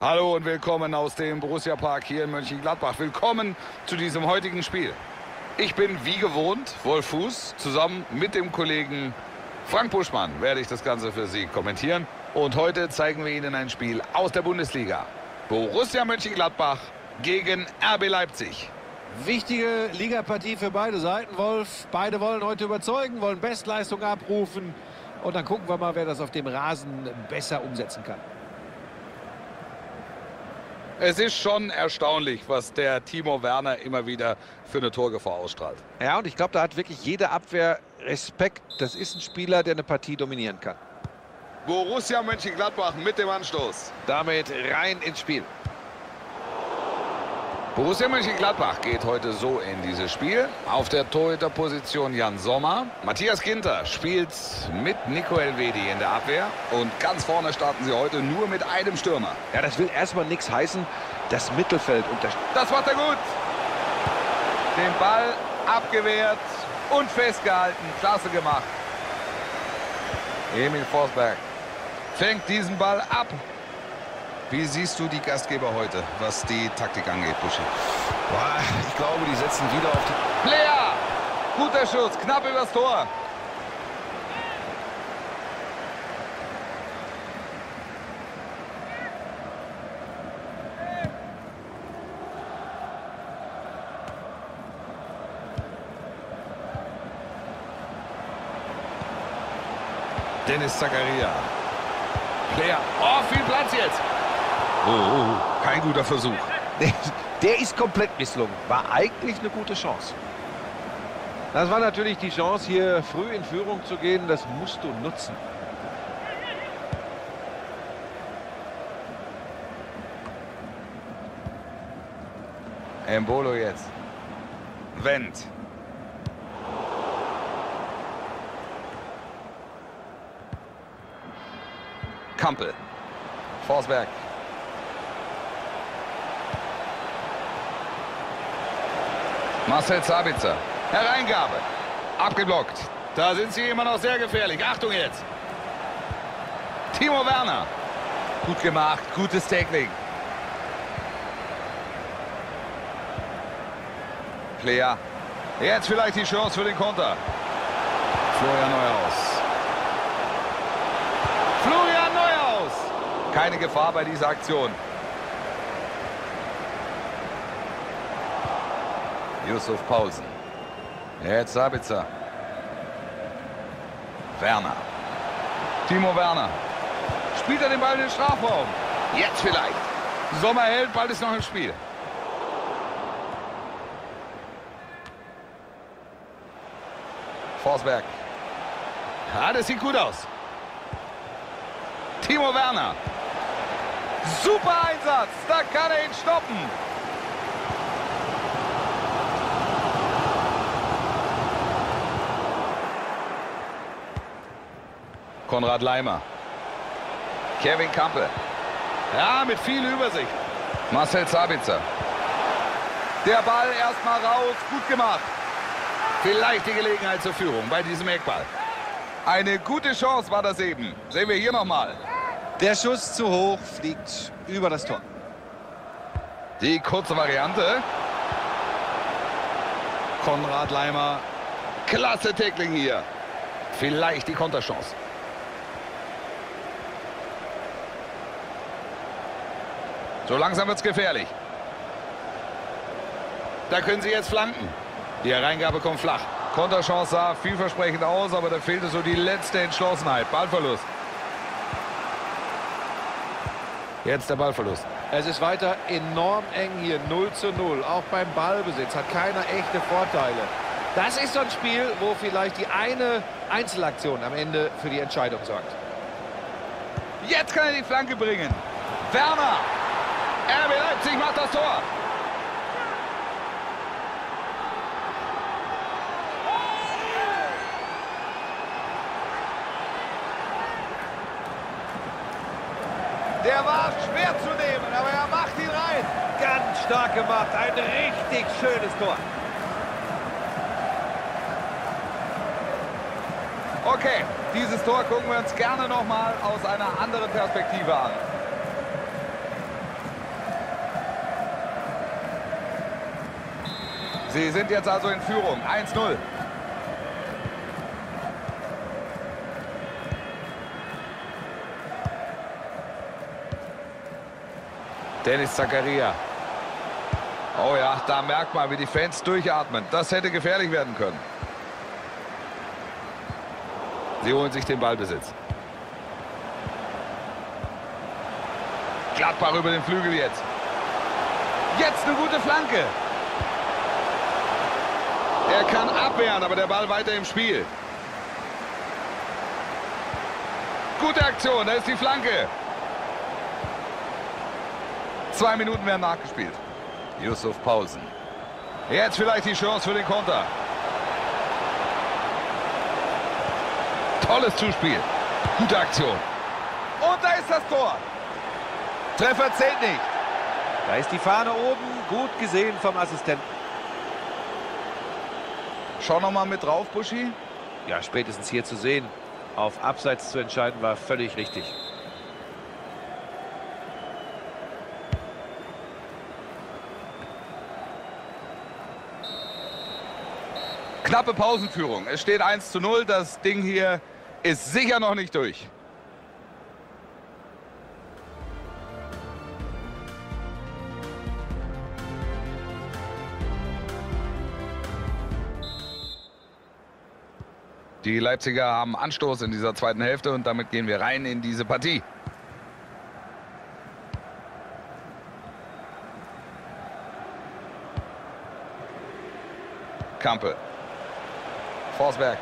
Hallo und willkommen aus dem Borussia Park hier in Mönchengladbach. Willkommen zu diesem heutigen Spiel. Ich bin wie gewohnt Wolf Fuß. Zusammen mit dem Kollegen Frank Buschmann werde ich das Ganze für Sie kommentieren. Und heute zeigen wir Ihnen ein Spiel aus der Bundesliga. Borussia Mönchengladbach gegen RB Leipzig. Wichtige Ligapartie für beide Seiten, Wolf. Beide wollen heute überzeugen, wollen Bestleistung abrufen. Und dann gucken wir mal, wer das auf dem Rasen besser umsetzen kann. Es ist schon erstaunlich, was der Timo Werner immer wieder für eine Torgefahr ausstrahlt. Ja, und ich glaube, da hat wirklich jede Abwehr Respekt. Das ist ein Spieler, der eine Partie dominieren kann. Borussia Mönchengladbach mit dem Anstoß. Damit rein ins Spiel. Borussia Mönchengladbach geht heute so in dieses Spiel. Auf der Torhüterposition Jan Sommer. Matthias Ginter spielt mit Nico Elvedi in der Abwehr. Und ganz vorne starten sie heute nur mit einem Stürmer. Ja, das will erstmal nichts heißen. Das Mittelfeld unterstützt. Das macht er gut. Den Ball abgewehrt und festgehalten. Klasse gemacht. Emil Forsberg fängt diesen Ball ab. Wie siehst du die Gastgeber heute, was die Taktik angeht, Buschi? Ich glaube, die setzen wieder auf die... Player! Guter Schuss, knapp übers Tor. Dennis Zakaria. Player. Oh, viel Platz jetzt. Oh, kein guter Versuch. Der ist komplett misslungen. War eigentlich eine gute Chance. Das war natürlich die Chance, hier früh in Führung zu gehen. Das musst du nutzen. Embolo jetzt. Wendt. Kampel. Forsberg. Marcel Sabitzer. Hereingabe. Abgeblockt. Da sind sie immer noch sehr gefährlich. Achtung jetzt. Timo Werner. Gut gemacht. Gutes Tackling. Player. Jetzt vielleicht die Chance für den Konter. Florian Neuhaus. Florian Neuhaus. Keine Gefahr bei dieser Aktion. Yusuf Paulsen. Jetzt Sabitzer. Werner. Timo Werner. Spielt er den Ball in den Strafraum? Jetzt vielleicht. Sommer hält, Ball ist noch im Spiel. Forsberg. Ja, das sieht gut aus. Timo Werner. Super Einsatz. Da kann er ihn stoppen. Konrad Laimer. Kevin Kampel. Ja, mit viel Übersicht. Marcel Sabitzer. Der Ball erstmal raus. Gut gemacht. Vielleicht die Gelegenheit zur Führung bei diesem Eckball. Eine gute Chance war das eben. Sehen wir hier nochmal. Der Schuss zu hoch, fliegt über das Tor. Die kurze Variante. Konrad Laimer. Klasse Tackling hier. Vielleicht die Konterchance. So langsam wird es gefährlich. Da können sie jetzt flanken. Die Hereingabe kommt flach. Konterchance sah vielversprechend aus, aber da fehlte so die letzte Entschlossenheit. Ballverlust. Jetzt der Ballverlust. Es ist weiter enorm eng hier, 0:0. Auch beim Ballbesitz hat keiner echte Vorteile. Das ist so ein Spiel, wo vielleicht die eine Einzelaktion am Ende für die Entscheidung sorgt. Jetzt kann er die Flanke bringen. Werner. RB Leipzig macht das Tor. Der war schwer zu nehmen, aber er macht ihn rein. Ganz stark gemacht, ein richtig schönes Tor. Okay, dieses Tor gucken wir uns gerne nochmal aus einer anderen Perspektive an. Sie sind jetzt also in Führung. 1:0. Dennis Zakaria. Oh ja, da merkt man, wie die Fans durchatmen. Das hätte gefährlich werden können. Sie holen sich den Ballbesitz. Gladbach über den Flügel jetzt. Jetzt eine gute Flanke. Er kann abwehren, aber der Ball weiter im Spiel. Gute Aktion, da ist die Flanke. 2 Minuten werden nachgespielt. Yusuf Paulsen. Jetzt vielleicht die Chance für den Konter. Tolles Zuspiel. Gute Aktion. Und da ist das Tor. Treffer zählt nicht. Da ist die Fahne oben. Gut gesehen vom Assistenten. Schau noch mal mit drauf, Buschi. Ja, spätestens hier zu sehen. Auf Abseits zu entscheiden war völlig richtig. Knappe Pausenführung. Es steht 1:0. Das Ding hier ist sicher noch nicht durch. Die Leipziger haben Anstoß in dieser zweiten Hälfte und damit gehen wir rein in diese Partie. Kampel. Forsberg.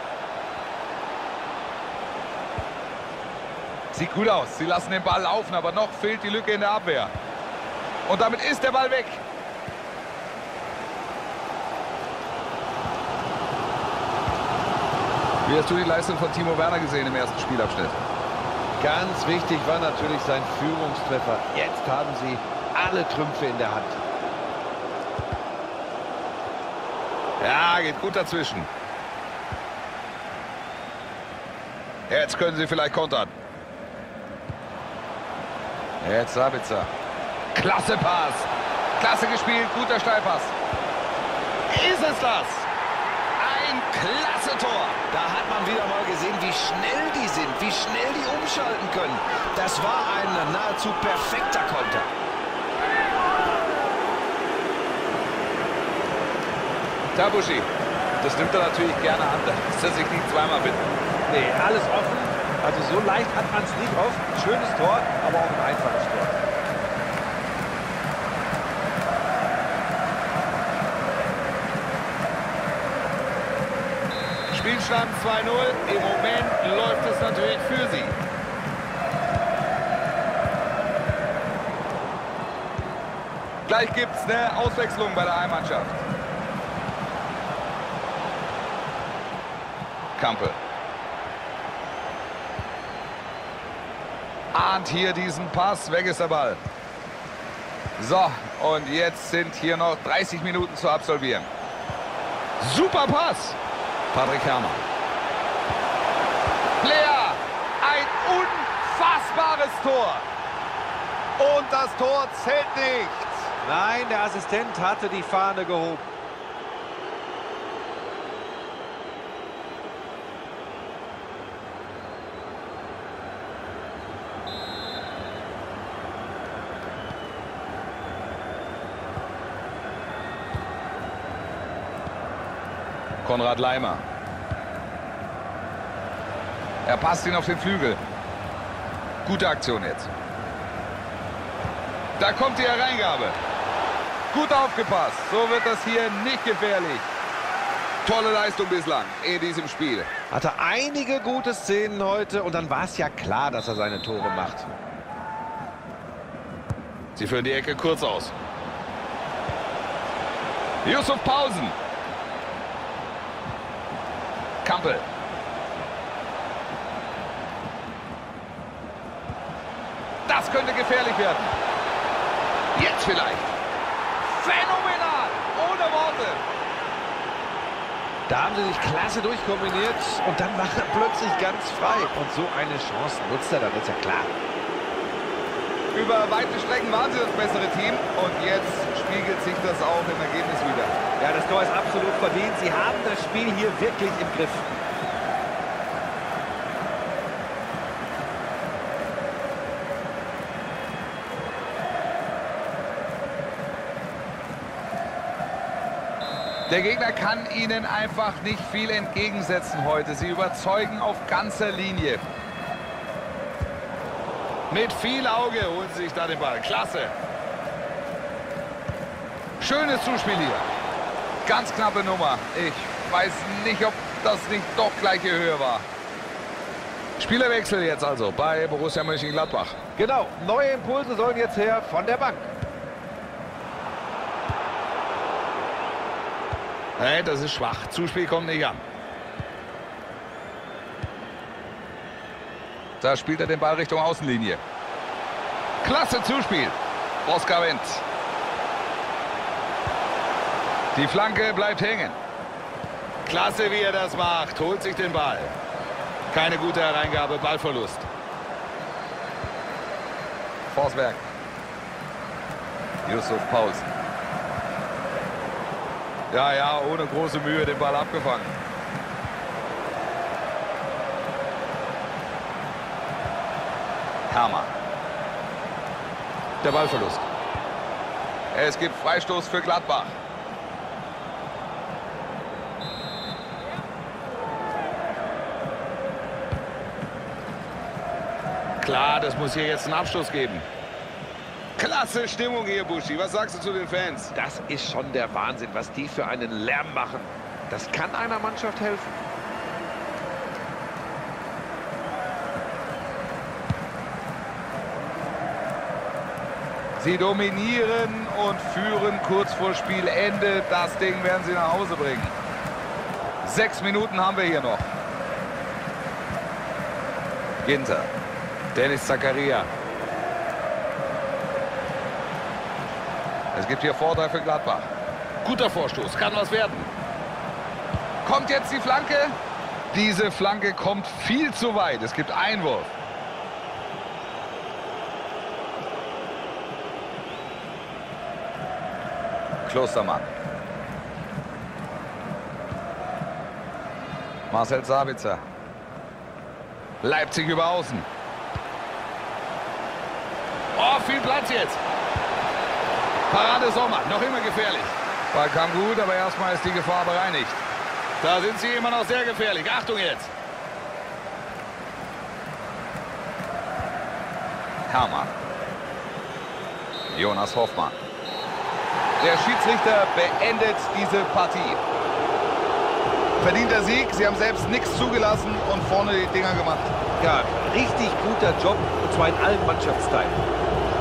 Sieht gut aus. Sie lassen den Ball laufen, aber noch fehlt die Lücke in der Abwehr. Und damit ist der Ball weg. Wie hast du die Leistung von Timo Werner gesehen im ersten Spielabschnitt? Ganz wichtig war natürlich sein Führungstreffer. Jetzt haben sie alle Trümpfe in der Hand. Ja, geht gut dazwischen. Jetzt können sie vielleicht kontern. Jetzt Sabitzer. Klasse Pass. Klasse gespielt, guter Steilpass. Ist es das? Ein klasse Tor. Da hat man wieder mal gesehen, wie schnell die sind, wie schnell die umschalten können. Das war ein nahezu perfekter Konter. Tabushi, das nimmt er natürlich gerne an, da muss er sich nicht zweimal bitten. Nee, alles offen. Also so leicht hat man es nicht oft. Schönes Tor, aber auch ein einfaches Tor. Spielstand 2:0. Im Moment läuft es natürlich für sie. Gleich gibt es eine Auswechslung bei der Heimmannschaft. Kampel. Ahnt hier diesen Pass, weg ist der Ball. So, und jetzt sind hier noch 30 Minuten zu absolvieren. Super Pass. Patrick Herrmann. Player, ein unfassbares Tor. Und das Tor zählt nicht. Nein, der Assistent hatte die Fahne gehoben. Konrad Laimer. Er passt ihn auf den Flügel. Gute Aktion jetzt. Da kommt die Hereingabe. Gut aufgepasst. So wird das hier nicht gefährlich. Tolle Leistung bislang in diesem Spiel. Hatte einige gute Szenen heute und dann war es ja klar, dass er seine Tore macht. Sie führen die Ecke kurz aus. Yusuf Paulsen. Kampel. Das könnte gefährlich werden. Jetzt vielleicht. Phänomenal. Ohne Worte. Da haben sie sich klasse durchkombiniert und dann war er plötzlich ganz frei. Und so eine Chance nutzt er dann, ist ja klar. Über weite Strecken waren sie das bessere Team und jetzt spiegelt sich das auch im Ergebnis wieder. Ja, das Tor ist absolut verdient. Sie haben das Spiel hier wirklich im Griff. Der Gegner kann ihnen einfach nicht viel entgegensetzen heute. Sie überzeugen auf ganzer Linie. Mit viel Auge holen sie sich da den Ball. Klasse. Schönes Zuspiel hier. Ganz knappe Nummer. Ich weiß nicht, ob das nicht doch gleiche Höhe war. Spielerwechsel jetzt also bei Borussia Mönchengladbach. Genau, neue Impulse sollen jetzt her von der Bank. Hey, das ist schwach. Zuspiel kommt nicht an. Da spielt er den Ball Richtung Außenlinie. Klasse Zuspiel. Oskar Wendt. Die Flanke bleibt hängen. Klasse, wie er das macht. Holt sich den Ball. Keine gute Hereingabe, Ballverlust. Forsberg. Yusuf Paulsen. Ja, ohne große Mühe den Ball abgefangen. Hermann. Der Ballverlust. Es gibt Freistoß für Gladbach. Klar, das muss hier jetzt einen Abschluss geben. Klasse Stimmung hier, Buschi. Was sagst du zu den Fans? Das ist schon der Wahnsinn, was die für einen Lärm machen. Das kann einer Mannschaft helfen. Sie dominieren und führen kurz vor Spielende. Das Ding werden sie nach Hause bringen. 6 Minuten haben wir hier noch. Ginter. Dennis Zakaria. Es gibt hier Vorteil für Gladbach. Guter Vorstoß, kann was werden. Kommt jetzt die Flanke? Diese Flanke kommt viel zu weit. Es gibt Einwurf. Klostermann. Marcel Sabitzer. Leipzig über außen. Oh, viel Platz jetzt. Parade Sommer, noch immer gefährlich. Ball kam gut, aber erstmal ist die Gefahr bereinigt. Da sind sie immer noch sehr gefährlich. Achtung jetzt. Hermann. Jonas Hoffmann. Der Schiedsrichter beendet diese Partie. Verdienter Sieg. Sie haben selbst nichts zugelassen und vorne die Dinger gemacht. Ja, richtig guter Job, und zwar in allen Mannschaftsteilen.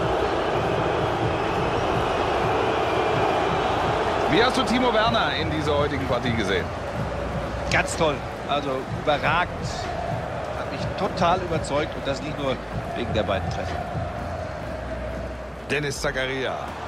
Wie hast du Timo Werner in dieser heutigen Partie gesehen? Ganz toll, also überragend. Hat mich total überzeugt und das nicht nur wegen der beiden Treffer. Dennis Zakaria.